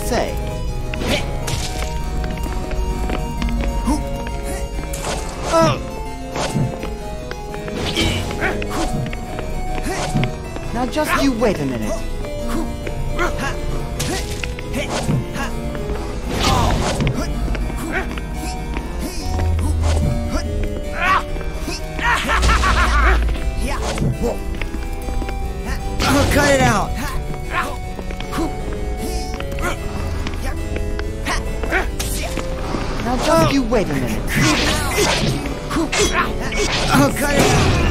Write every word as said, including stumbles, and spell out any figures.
say? Now just you wait a minute. Oh, cut it out! Now just you wait a minute. Oh, cut it out!